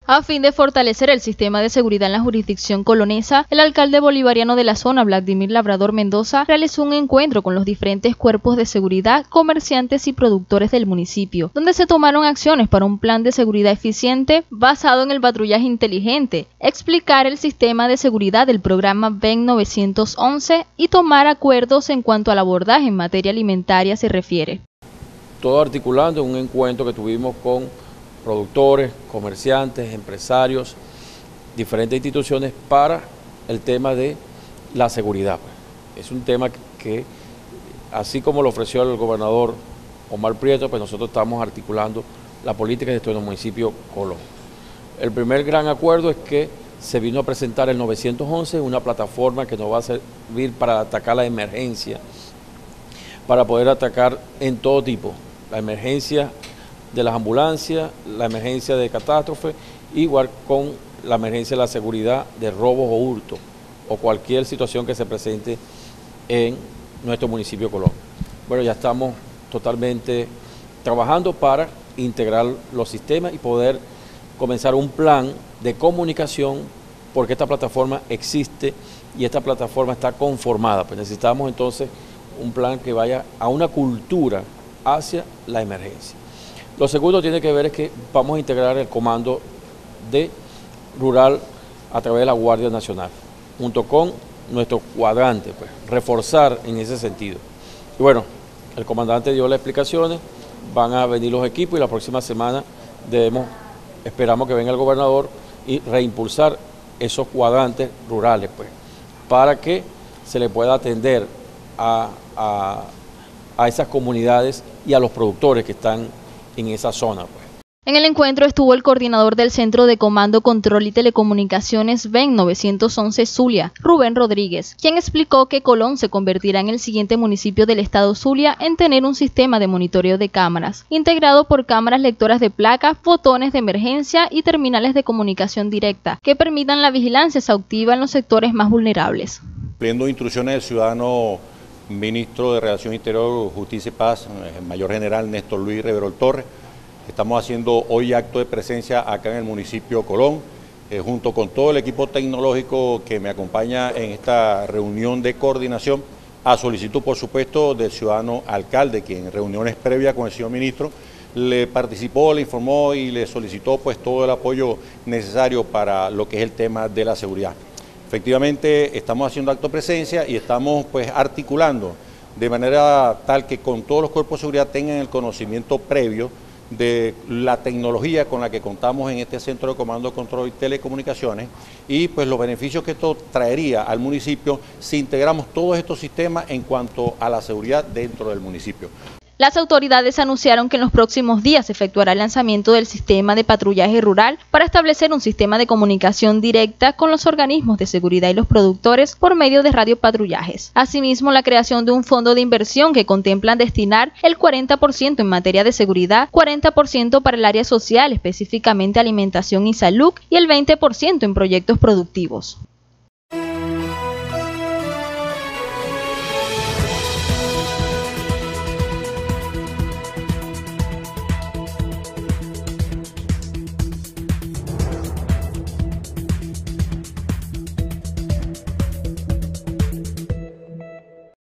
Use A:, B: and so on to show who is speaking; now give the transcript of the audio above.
A: A fin de fortalecer el sistema de seguridad en la jurisdicción colonesa, el alcalde bolivariano de la zona, Vladimir Labrador Mendoza, realizó un encuentro con los diferentes cuerpos de seguridad, comerciantes y productores del municipio, donde se tomaron acciones para un plan de seguridad eficiente basado en el patrullaje inteligente, explicar el sistema de seguridad del programa VEN 911 y tomar acuerdos en cuanto al abordaje en materia alimentaria se refiere.
B: Todo articulando en un encuentro que tuvimos con productores, comerciantes, empresarios, diferentes instituciones para el tema de la seguridad. Es un tema que, así como lo ofreció el gobernador Omar Prieto, pues nosotros estamos articulando la política de nuestro municipio Colón. El primer gran acuerdo es que se vino a presentar el 911, una plataforma que nos va a servir para atacar la emergencia, para poder atacar en todo tipo, la emergencia de las ambulancias, la emergencia de catástrofe, igual con la emergencia de la seguridad de robos o hurtos, o cualquier situación que se presente en nuestro municipio Colón. Bueno, ya estamos totalmente trabajando para integrar los sistemas y poder comenzar un plan de comunicación, porque esta plataforma existe y esta plataforma está conformada. Pues necesitamos entonces un plan que vaya a una cultura hacia la emergencia. Lo segundo tiene que ver es que vamos a integrar el comando de rural a través de la Guardia Nacional, junto con nuestro cuadrante, pues, reforzar en ese sentido. Y bueno, el comandante dio las explicaciones, van a venir los equipos y la próxima semana esperamos que venga el gobernador y reimpulsar esos cuadrantes rurales, pues, para que se le pueda atender a esas comunidades y a los productores que están en esa zona, pues.
A: En el encuentro estuvo el coordinador del Centro de Comando, Control y Telecomunicaciones VEN 911 Zulia, Rubén Rodríguez, quien explicó que Colón se convertirá en el siguiente municipio del estado Zulia en tener un sistema de monitoreo de cámaras, integrado por cámaras lectoras de placas, botones de emergencia y terminales de comunicación directa, que permitan la vigilancia exhaustiva en los sectores más vulnerables.
C: Cumpliendo instrucciones del ciudadano ministro de Relación Interior, Justicia y Paz, el mayor general Néstor Luis Reverol Torres, estamos haciendo hoy acto de presencia acá en el municipio Colón, junto con todo el equipo tecnológico que me acompaña en esta reunión de coordinación, a solicitud, por supuesto, del ciudadano alcalde, quien en reuniones previas con el señor ministro le participó, le informó y le solicitó pues todo el apoyo necesario para lo que es el tema de la seguridad. Efectivamente, estamos haciendo acto de presencia y estamos pues articulando de manera tal que con todos los cuerpos de seguridad tengan el conocimiento previo de la tecnología con la que contamos en este Centro de Comando, Control y Telecomunicaciones y pues los beneficios que esto traería al municipio si integramos todos estos sistemas en cuanto a la seguridad dentro del municipio.
A: Las autoridades anunciaron que en los próximos días se efectuará el lanzamiento del sistema de patrullaje rural para establecer un sistema de comunicación directa con los organismos de seguridad y los productores por medio de radiopatrullajes. Asimismo, la creación de un fondo de inversión que contemplan destinar el 40% en materia de seguridad, 40% para el área social, específicamente alimentación y salud, y el 20% en proyectos productivos.